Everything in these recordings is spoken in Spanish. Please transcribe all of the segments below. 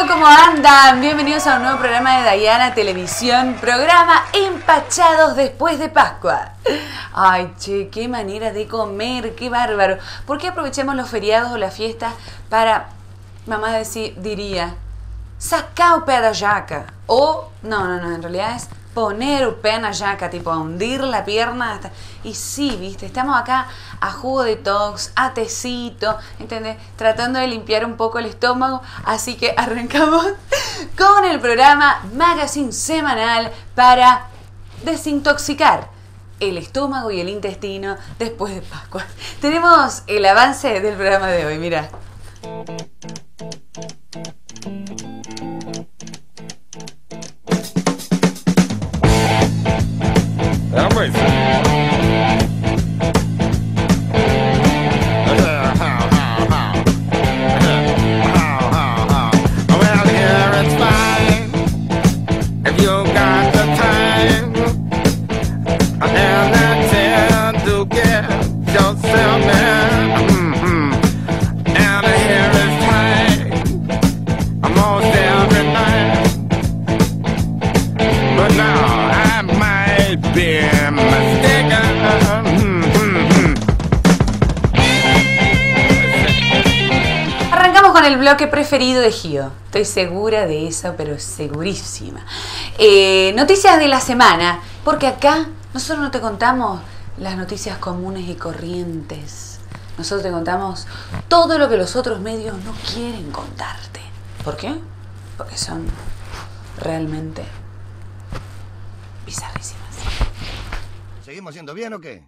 ¿Cómo andan? Bienvenidos a un nuevo programa de Dayana Televisión, programa Empachados después de Pascua. Ay, che, qué manera de comer, qué bárbaro. ¿Por qué aprovechemos los feriados o las fiestas para, mamá diría, sacar o pé da jaca? O, no, en realidad es poner un pé en la jaca, tipo hundir la pierna hasta... Y sí, viste, estamos acá a jugo de detox, a tecito, ¿entendés? Tratando de limpiar un poco el estómago, así que arrancamos con el programa Magazine semanal para desintoxicar el estómago y el intestino después de Pascua. Tenemos el avance del programa de hoy, mira. El bloque preferido de Gio. Estoy segura de eso, pero segurísima. Noticias de la semana, porque acá nosotros no te contamos las noticias comunes y corrientes. Nosotros te contamos todo lo que los otros medios no quieren contarte. ¿Por qué? Porque son realmente bizarrísimas. ¿Seguimos haciendo bien o qué?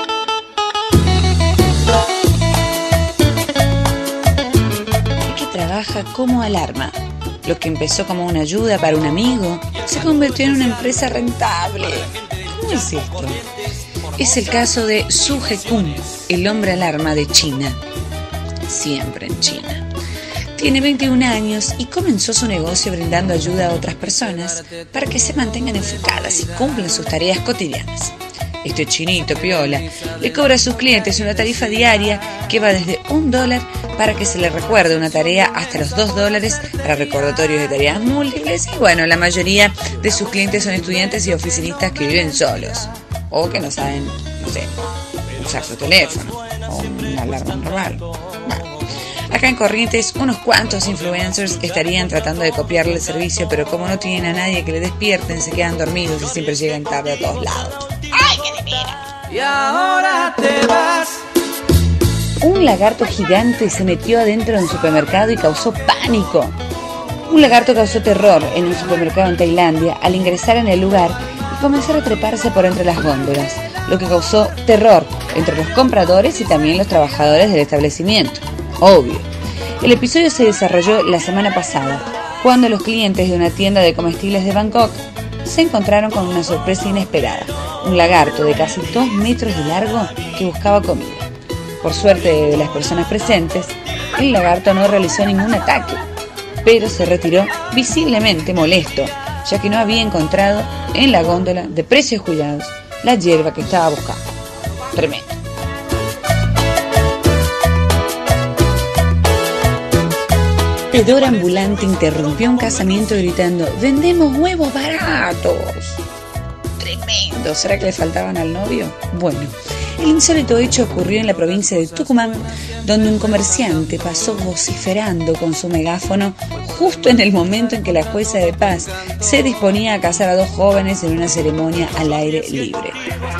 Trabaja como alarma. Lo que empezó como una ayuda para un amigo se convirtió en una empresa rentable. ¿Cómo es esto? Es el caso de Su Hekun, el hombre alarma de China. Siempre en China. Tiene 21 años y comenzó su negocio brindando ayuda a otras personas para que se mantengan enfocadas y cumplan sus tareas cotidianas. Este chinito piola le cobra a sus clientes una tarifa diaria que va desde $1 para que se le recuerde una tarea hasta los $2 para recordatorios de tareas múltiples. Y bueno, la mayoría de sus clientes son estudiantes y oficinistas que viven solos o que no saben, usar su teléfono o una alarma normal. Bueno, acá en Corrientes unos cuantos influencers estarían tratando de copiarle el servicio, pero como no tienen a nadie que le despierten, se quedan dormidos y siempre llegan tarde a todos lados. ¡Ay, qué de mira! Y ahora te vas. Un lagarto gigante se metió adentro de un supermercado y causó pánico. Un lagarto causó terror en un supermercado en Tailandia al ingresar en el lugar y comenzar a treparse por entre las góndolas, lo que causó terror entre los compradores y también los trabajadores del establecimiento. Obvio. El episodio se desarrolló la semana pasada, cuando los clientes de una tienda de comestibles de Bangkok se encontraron con una sorpresa inesperada. Un lagarto de casi 2 metros de largo que buscaba comida. Por suerte de las personas presentes, el lagarto no realizó ningún ataque, pero se retiró visiblemente molesto, ya que no había encontrado en la góndola de precios cuidados la hierba que estaba buscando. Tremendo. Un vendedor ambulante interrumpió un casamiento gritando: ¡vendemos huevos baratos! Tremendo. ¿Será que le faltaban al novio? Bueno, el insólito hecho ocurrió en la provincia de Tucumán, donde un comerciante pasó vociferando con su megáfono justo en el momento en que la jueza de paz se disponía a casar a 2 jóvenes en una ceremonia al aire libre.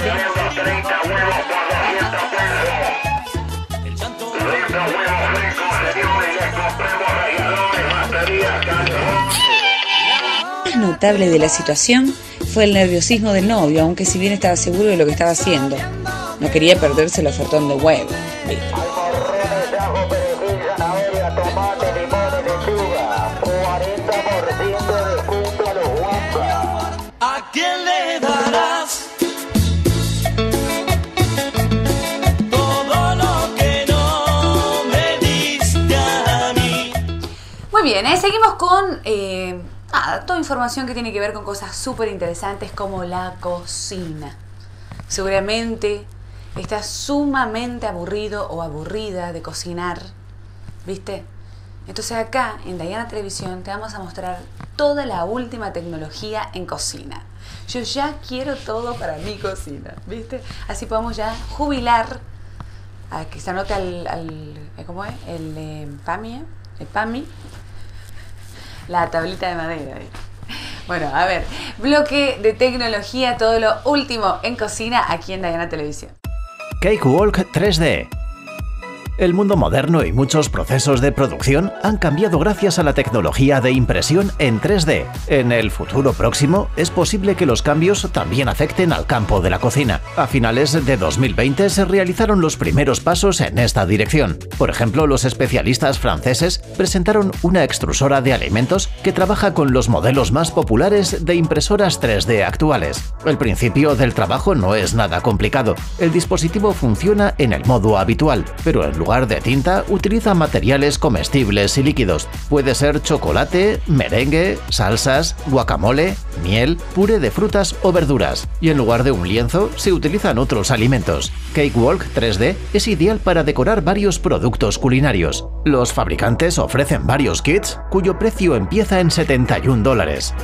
Lo más notable de la situación fue el nerviosismo del novio, aunque si bien estaba seguro de lo que estaba haciendo, no quería perderse el ofertón de huevo. ¿Viste? ¿A quién le darás todo lo que no me diste a mí? Muy bien, seguimos con toda información que tiene que ver con cosas súper interesantes como la cocina. Seguramente estás sumamente aburrido o aburrida de cocinar, ¿viste? Entonces acá en Diana Televisión te vamos a mostrar toda la última tecnología en cocina. Yo ya quiero todo para mi cocina, ¿viste? Así podemos ya jubilar a que se anote ¿cómo es? El PAMI, la tablita de madera. Bueno, a ver, bloque de tecnología, todo lo último en cocina aquí en Diana Televisión. Cakewalk 3D. El mundo moderno y muchos procesos de producción han cambiado gracias a la tecnología de impresión en 3D. En el futuro próximo es posible que los cambios también afecten al campo de la cocina. A finales de 2020 se realizaron los primeros pasos en esta dirección. Por ejemplo, los especialistas franceses presentaron una extrusora de alimentos que trabaja con los modelos más populares de impresoras 3D actuales. El principio del trabajo no es nada complicado. El dispositivo funciona en el modo habitual, pero en lugar de tinta utiliza materiales comestibles y líquidos. Puede ser chocolate, merengue, salsas, guacamole, miel, puré de frutas o verduras. Y en lugar de un lienzo se utilizan otros alimentos. Cakewalk 3D es ideal para decorar varios productos culinarios. Los fabricantes ofrecen varios kits cuyo precio empieza en $71.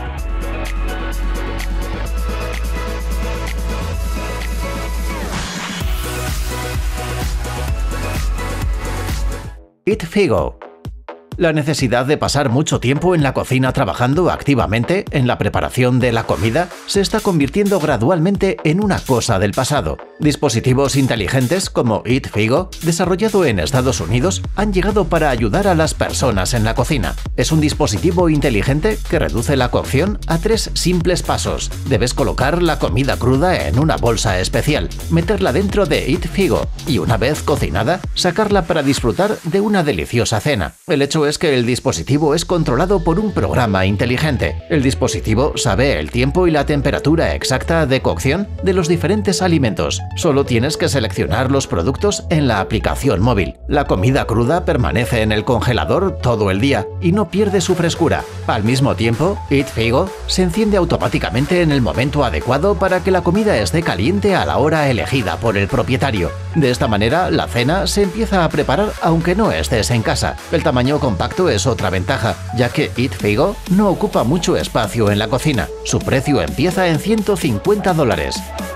Eatfigo. La necesidad de pasar mucho tiempo en la cocina trabajando activamente en la preparación de la comida se está convirtiendo gradualmente en una cosa del pasado. Dispositivos inteligentes como Eatfigo, desarrollado en Estados Unidos, han llegado para ayudar a las personas en la cocina. Es un dispositivo inteligente que reduce la cocción a 3 simples pasos. Debes colocar la comida cruda en una bolsa especial, meterla dentro de Eatfigo y una vez cocinada, sacarla para disfrutar de una deliciosa cena. El hecho es que el dispositivo es controlado por un programa inteligente. El dispositivo sabe el tiempo y la temperatura exacta de cocción de los diferentes alimentos. Solo tienes que seleccionar los productos en la aplicación móvil. La comida cruda permanece en el congelador todo el día y no pierde su frescura. Al mismo tiempo, Eatfigo se enciende automáticamente en el momento adecuado para que la comida esté caliente a la hora elegida por el propietario. De esta manera, la cena se empieza a preparar aunque no estés en casa. El tamaño compacto es otra ventaja, ya que Eatfigo no ocupa mucho espacio en la cocina. Su precio empieza en $150.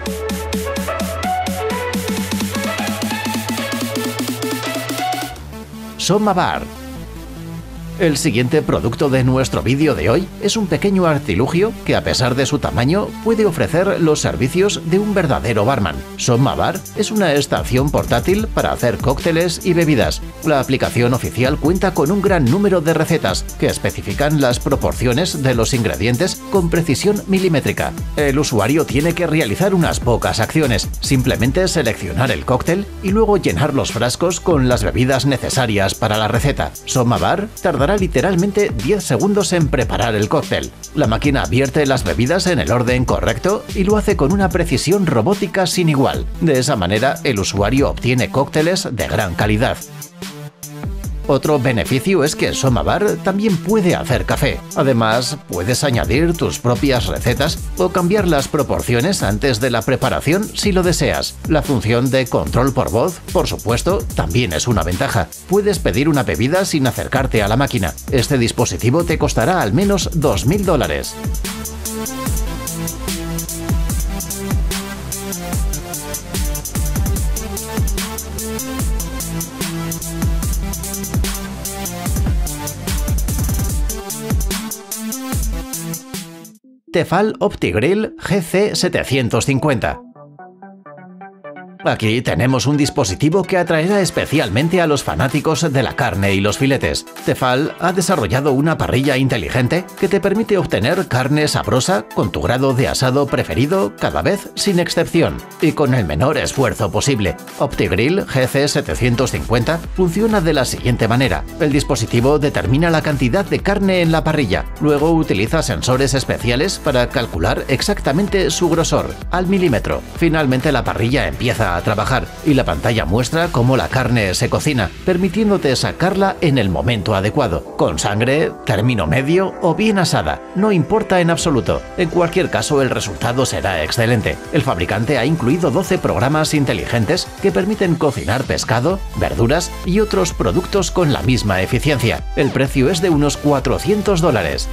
Sommabar. El siguiente producto de nuestro vídeo de hoy es un pequeño artilugio que, a pesar de su tamaño, puede ofrecer los servicios de un verdadero barman. Sommabar es una estación portátil para hacer cócteles y bebidas. La aplicación oficial cuenta con un gran número de recetas que especifican las proporciones de los ingredientes con precisión milimétrica. El usuario tiene que realizar unas pocas acciones, simplemente seleccionar el cóctel y luego llenar los frascos con las bebidas necesarias para la receta. Sommabar tardará literalmente 10 segundos en preparar el cóctel. La máquina vierte las bebidas en el orden correcto y lo hace con una precisión robótica sin igual. De esa manera, el usuario obtiene cócteles de gran calidad. Otro beneficio es que Sommabar también puede hacer café. Además, puedes añadir tus propias recetas o cambiar las proporciones antes de la preparación si lo deseas. La función de control por voz, por supuesto, también es una ventaja. Puedes pedir una bebida sin acercarte a la máquina. Este dispositivo te costará al menos $2.000. Tefal OptiGrill GC750. Aquí tenemos un dispositivo que atraerá especialmente a los fanáticos de la carne y los filetes. Tefal ha desarrollado una parrilla inteligente que te permite obtener carne sabrosa con tu grado de asado preferido cada vez sin excepción y con el menor esfuerzo posible. OptiGrill GC750 funciona de la siguiente manera. El dispositivo determina la cantidad de carne en la parrilla. Luego utiliza sensores especiales para calcular exactamente su grosor, al milímetro. Finalmente la parrilla empieza comienza a trabajar y la pantalla muestra cómo la carne se cocina, permitiéndote sacarla en el momento adecuado, con sangre, término medio o bien asada. No importa en absoluto. En cualquier caso, el resultado será excelente. El fabricante ha incluido 12 programas inteligentes que permiten cocinar pescado, verduras y otros productos con la misma eficiencia. El precio es de unos $400.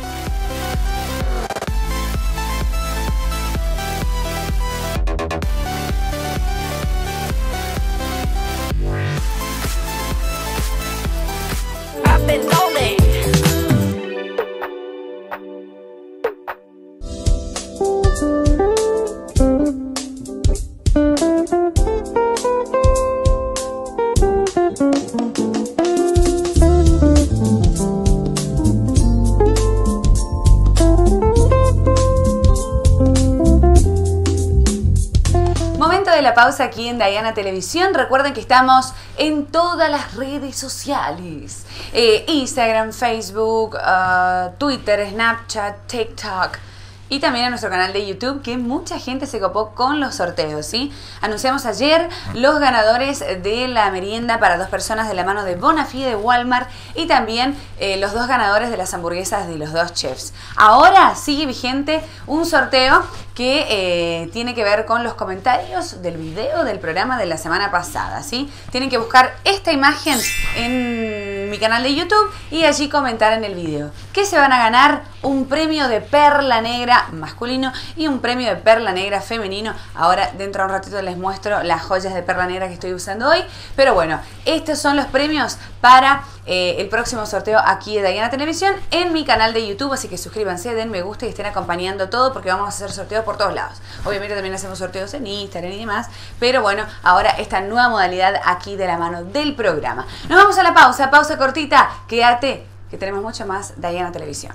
Pausa aquí en Diana Televisión. Recuerden que estamos en todas las redes sociales, Instagram, Facebook, Twitter, Snapchat, TikTok y también en nuestro canal de YouTube, que mucha gente se copó con los sorteos, ¿sí? Anunciamos ayer los ganadores de la merienda para 2 personas de la mano de Bonafide de Walmart y también los 2 ganadores de las hamburguesas de los 2 chefs. Ahora sigue vigente un sorteo que tiene que ver con los comentarios del video del programa de la semana pasada, ¿sí? Tienen que buscar esta imagen en mi canal de YouTube y allí comentar en el video. ¿Qué se van a ganar? Un premio de perla negra masculino y un premio de perla negra femenino. Ahora dentro de un ratito les muestro las joyas de perla negra que estoy usando hoy. Pero bueno, estos son los premios para el próximo sorteo aquí de Diana Televisión en mi canal de YouTube. Así que suscríbanse, den me gusta y estén acompañando todo porque vamos a hacer sorteos por todos lados. Obviamente también hacemos sorteos en Instagram y demás. Pero bueno, ahora esta nueva modalidad aquí de la mano del programa. Nos vamos a la pausa, pausa cortita. Quédate que tenemos mucho más Diana Televisión.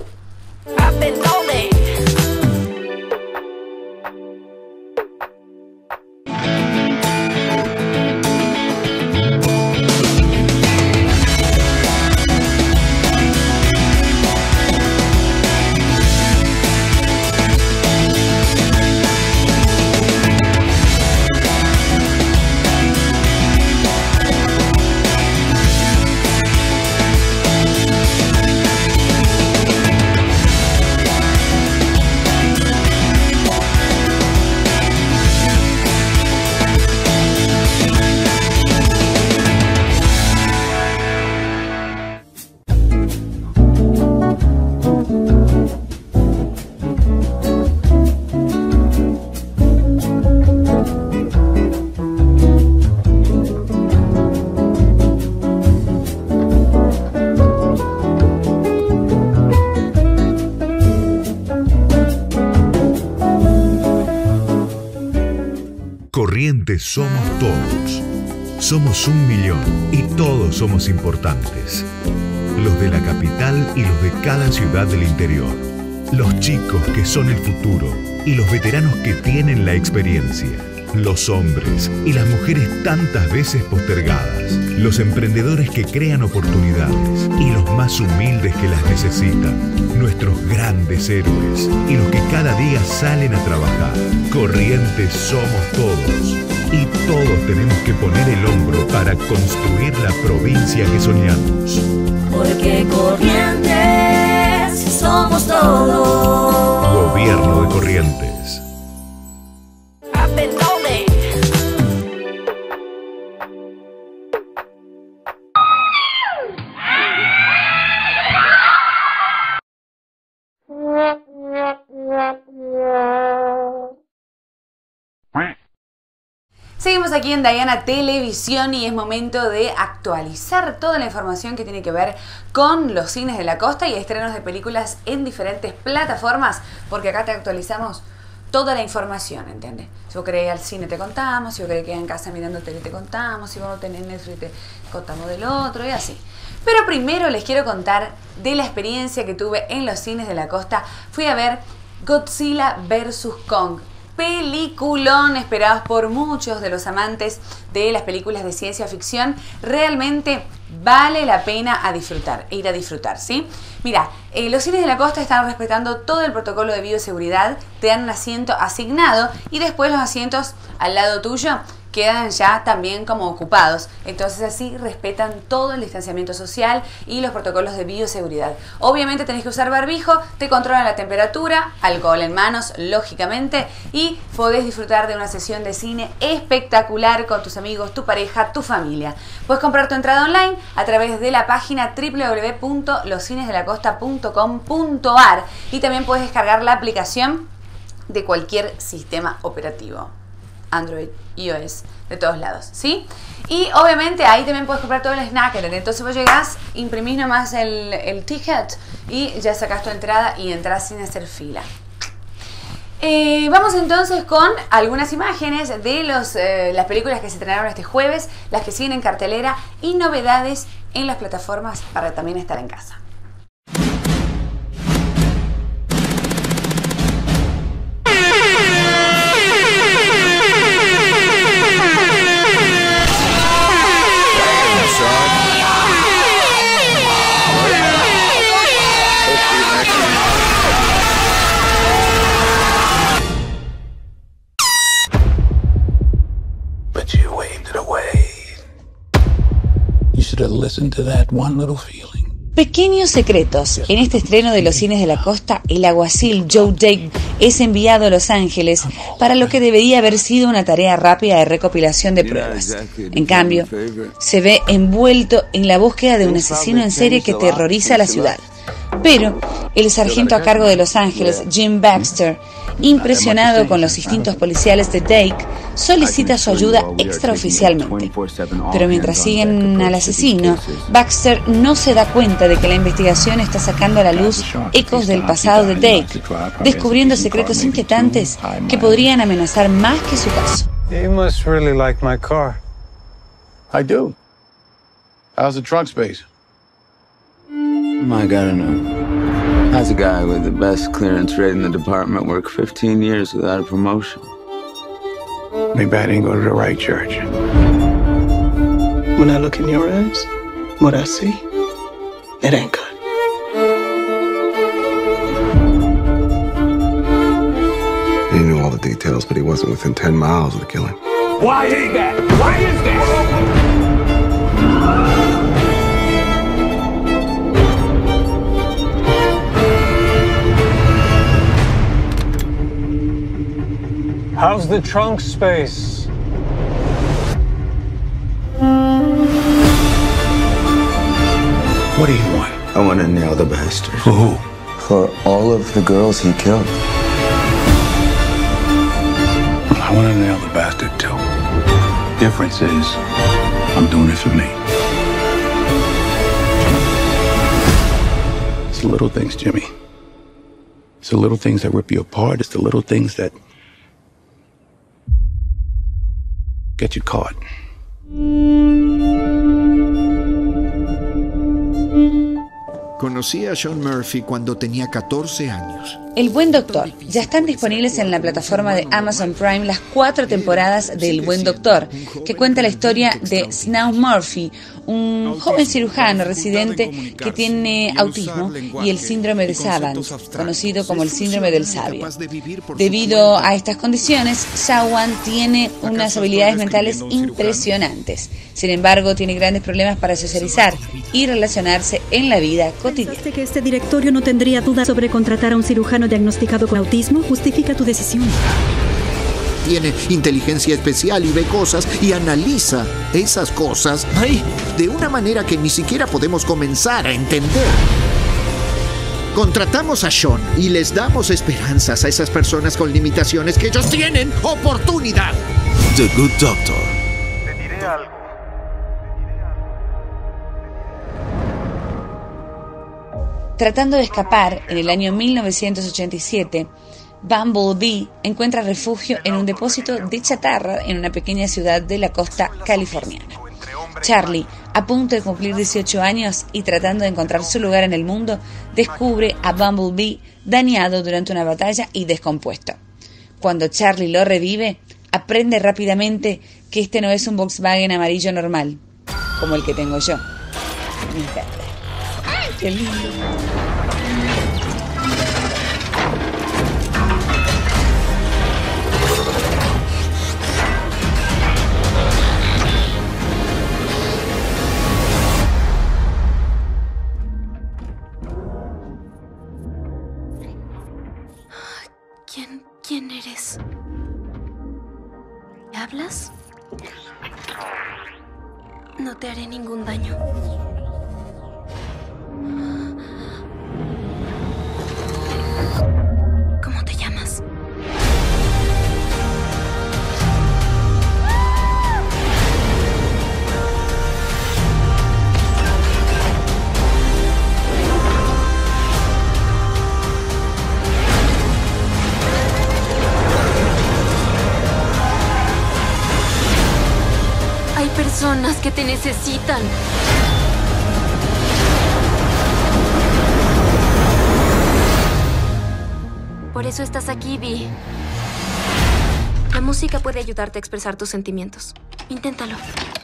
Corrientes somos todos. Somos 1 millón y todos somos importantes. Los de la capital y los de cada ciudad del interior. Los chicos que son el futuro y los veteranos que tienen la experiencia. Los hombres y las mujeres tantas veces postergadas. Los emprendedores que crean oportunidades y los más humildes que las necesitan. Nuestros grandes héroes y los que cada día salen a trabajar. Corrientes somos todos y todos tenemos que poner el hombro para construir la provincia que soñamos. Porque Corrientes somos todos. Gobierno de Corrientes. Seguimos aquí en Diana Televisión y es momento de actualizar toda la información que tiene que ver con los cines de la costa y estrenos de películas en diferentes plataformas, porque acá te actualizamos toda la información, ¿entiendes? Si vos querés ir al cine te contamos, si vos querés quedar en casa mirando tele te contamos, si vos no tenés Netflix te contamos del otro y así. Pero primero les quiero contar de la experiencia que tuve en los cines de la costa. Fui a ver Godzilla vs. Kong. Peliculón esperados por muchos de los amantes de las películas de ciencia ficción. Realmente vale la pena ir a disfrutar, ¿sí? Mira, los cines de la costa están respetando todo el protocolo de bioseguridad, te dan un asiento asignado y después los asientos al lado tuyo quedan ya también como ocupados. Entonces así respetan todo el distanciamiento social y los protocolos de bioseguridad. Obviamente tenés que usar barbijo, te controlan la temperatura, alcohol en manos, lógicamente, y podés disfrutar de una sesión de cine espectacular con tus amigos, tu pareja, tu familia. Puedes comprar tu entrada online a través de la página www.loscinesdelacosta.com.ar y también puedes descargar la aplicación de cualquier sistema operativo, Android, iOS, de todos lados, ¿sí? Y obviamente ahí también puedes comprar todo el snack. Entonces vos llegás, imprimís nomás el ticket y ya sacás tu entrada y entrás sin hacer fila. Vamos entonces con algunas imágenes de las películas que se estrenaron este jueves, las que siguen en cartelera y novedades en las plataformas para también estar en casa. Pequeños secretos. En este estreno de Los Cines de la Costa, el alguacil Joe Dake es enviado a Los Ángeles para lo que debería haber sido una tarea rápida de recopilación de pruebas. En cambio, se ve envuelto en la búsqueda de un asesino en serie que terroriza a la ciudad. Pero el sargento a cargo de Los Ángeles, Jim Baxter, impresionado con los instintos policiales de Dake, solicita su ayuda extraoficialmente. Pero mientras siguen al asesino, Baxter no se da cuenta de que la investigación está sacando a la luz ecos del pasado de Dake, descubriendo secretos inquietantes que podrían amenazar más que su caso. You must really like my car. I do. How's the trunk space? I gotta know. How's a guy with the best clearance rate in the department work 15 years without a promotion? Maybe I didn't go to the right church. When I look in your eyes, what I see, it ain't good. He knew all the details, but he wasn't within 10 miles of the killing. Why is that? Why is that? How's the trunk space? What do you want? I want to nail the bastard. For who? For all of the girls he killed. I want to nail the bastard too. Difference is, I'm doing it for me. It's the little things, Jimmy. It's the little things that rip you apart. It's the little things that get you caught. Conocí a Sean Murphy cuando tenía 14 años. El Buen Doctor. Ya están disponibles en la plataforma de Amazon Prime las 4 temporadas de El Buen Doctor, que cuenta la historia de Snow Murphy, un joven cirujano residente que tiene autismo y el síndrome de Savant, conocido como el síndrome del sabio. Debido a estas condiciones, Sawan tiene unas habilidades mentales impresionantes. Sin embargo, tiene grandes problemas para socializar y relacionarse en la vida cotidiana. Que este directorio no tendría duda sobre contratar a un cirujano diagnosticado con autismo justifica tu decisión. Tiene inteligencia especial y ve cosas y analiza esas cosas de una manera que ni siquiera podemos comenzar a entender. Contratamos a Sean y les damos esperanzas a esas personas con limitaciones que ellos tienen oportunidad. The Good Doctor. Te diré algo. Tratando de escapar, en el año 1987, Bumblebee encuentra refugio en un depósito de chatarra en una pequeña ciudad de la costa californiana. Charlie, a punto de cumplir 18 años y tratando de encontrar su lugar en el mundo, descubre a Bumblebee dañado durante una batalla y descompuesto. Cuando Charlie lo revive, aprende rápidamente que este no es un Volkswagen amarillo normal, como el que tengo yo. Mi verde. ¡Ay, qué lindo! ¿Quién eres? ¿Me hablas? No te haré ningún daño. ¿Cómo te llamas? Hay personas que te necesitan. Por eso estás aquí, Vi. La música puede ayudarte a expresar tus sentimientos. Inténtalo.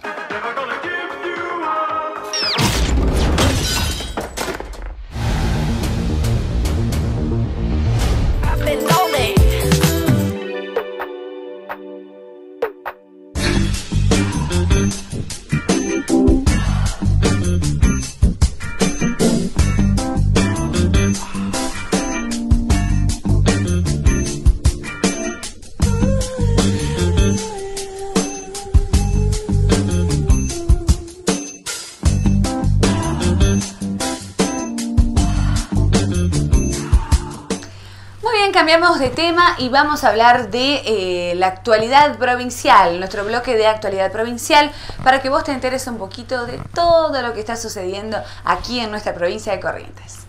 Cambiamos de tema y vamos a hablar de la actualidad provincial, nuestro bloque de actualidad provincial, para que vos te enteres un poquito de todo lo que está sucediendo aquí en nuestra provincia de Corrientes.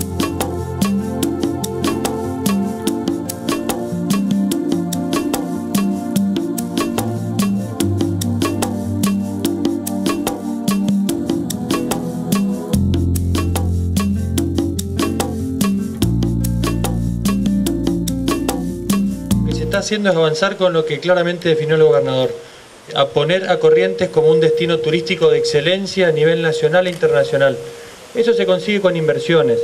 Haciendo es avanzar con lo que claramente definió el gobernador, a poner a Corrientes como un destino turístico de excelencia a nivel nacional e internacional. Eso se consigue con inversiones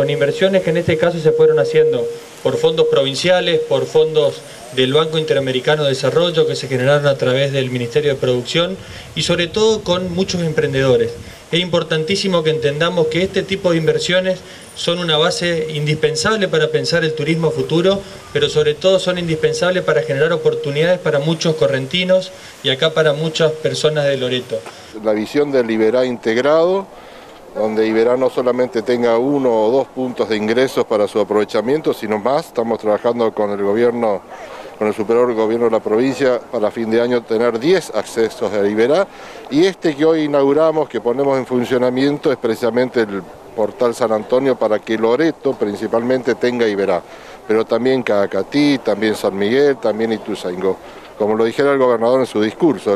que en este caso se fueron haciendo por fondos provinciales, por fondos del Banco Interamericano de Desarrollo que se generaron a través del Ministerio de Producción y sobre todo con muchos emprendedores. Es importantísimo que entendamos que este tipo de inversiones son una base indispensable para pensar el turismo futuro, pero sobre todo son indispensables para generar oportunidades para muchos correntinos y acá para muchas personas de Loreto. La visión del Iberá integrado, donde Iberá no solamente tenga 1 o 2 puntos de ingresos para su aprovechamiento, sino más. Estamos trabajando con el gobierno, con el superior gobierno de la provincia para fin de año tener 10 accesos a Iberá, y este que hoy inauguramos, que ponemos en funcionamiento, es precisamente el portal San Antonio para que Loreto principalmente tenga Iberá, pero también Caacatí, también San Miguel, también Ituzaingó. Como lo dijera el gobernador en su discurso,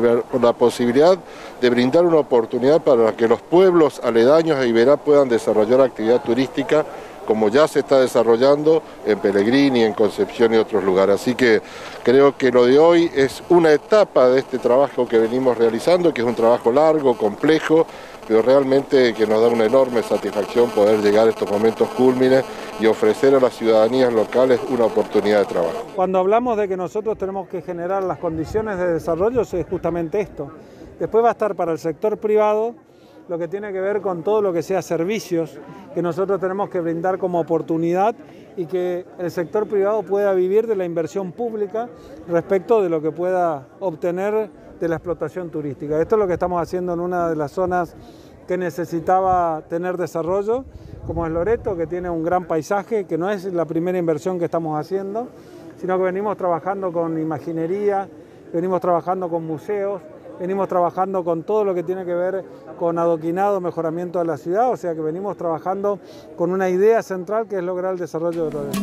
la posibilidad de brindar una oportunidad para que los pueblos aledaños a Iberá puedan desarrollar actividad turística como ya se está desarrollando en Pellegrini, en Concepción y otros lugares. Así que creo que lo de hoy es una etapa de este trabajo que venimos realizando, que es un trabajo largo, complejo, pero realmente que nos da una enorme satisfacción poder llegar a estos momentos cúlmines y ofrecer a las ciudadanías locales una oportunidad de trabajo. Cuando hablamos de que nosotros tenemos que generar las condiciones de desarrollo, es justamente esto. Después va a estar para el sector privado lo que tiene que ver con todo lo que sea servicios que nosotros tenemos que brindar como oportunidad y que el sector privado pueda vivir de la inversión pública respecto de lo que pueda obtener de la explotación turística. Esto es lo que estamos haciendo en una de las zonas que necesitaba tener desarrollo, como es Loreto, que tiene un gran paisaje, que no es la primera inversión que estamos haciendo, sino que venimos trabajando con imaginería, venimos trabajando con museos, venimos trabajando con todo lo que tiene que ver con adoquinado, mejoramiento de la ciudad, o sea que venimos trabajando con una idea central que es lograr el desarrollo de Loreto.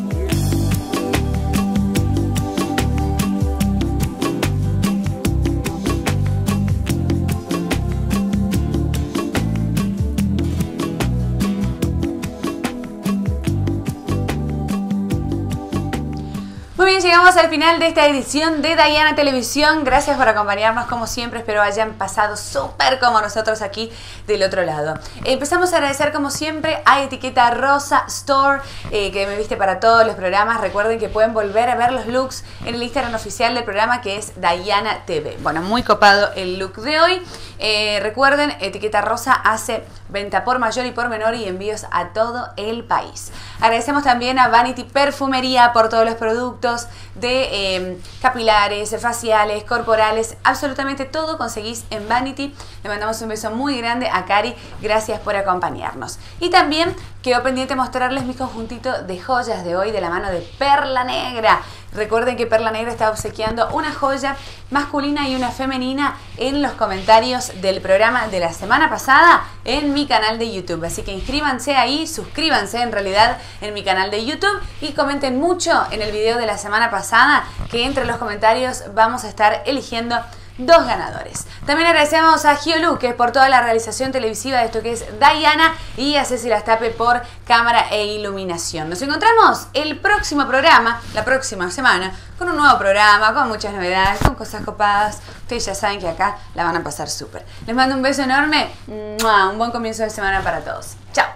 Muy bien, llegamos al final de esta edición de Diana Televisión. Gracias por acompañarnos como siempre. Espero hayan pasado súper como nosotros aquí del otro lado. Empezamos a agradecer como siempre a Etiqueta Rosa Store, que me viste para todos los programas. Recuerden que pueden volver a ver los looks en el Instagram oficial del programa, que es Diana TV. Bueno, muy copado el look de hoy. Recuerden, Etiqueta Rosa hace venta por mayor y por menor y envíos a todo el país. Agradecemos también a Vanity Perfumería por todos los productos de capilares, faciales, corporales, absolutamente todo conseguís en Vanity. Le mandamos un beso muy grande a Cari, gracias por acompañarnos. Y también quedó pendiente mostrarles mi conjuntito de joyas de hoy de la mano de Perla Negra. Recuerden que Perla Negra está obsequiando una joya masculina y una femenina en los comentarios del programa de la semana pasada en mi canal de YouTube. Así que inscríbanse ahí, suscríbanse en realidad en mi canal de YouTube y comenten mucho en el video de la semana pasada, que entre los comentarios vamos a estar eligiendo 2 ganadores. También agradecemos a Gio Luque por toda la realización televisiva de esto que es Diana y a Ceci Lastape por cámara e iluminación. Nos encontramos el próximo programa, la próxima semana, con un nuevo programa, con muchas novedades, con cosas copadas. Ustedes ya saben que acá la van a pasar súper. Les mando un beso enorme, un buen comienzo de semana para todos. Chao.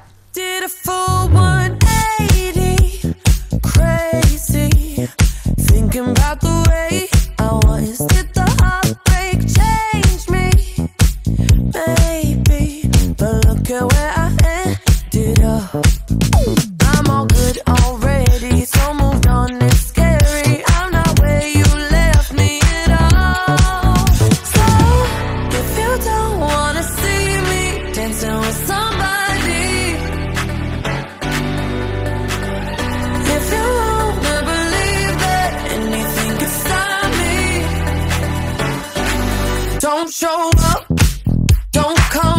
Look at where I ended up. I'm all good already, so moved on, it's scary. I'm not where you left me at all. So, if you don't wanna see me dancing with somebody, if you wanna believe that anything can stop me, don't show up, don't come.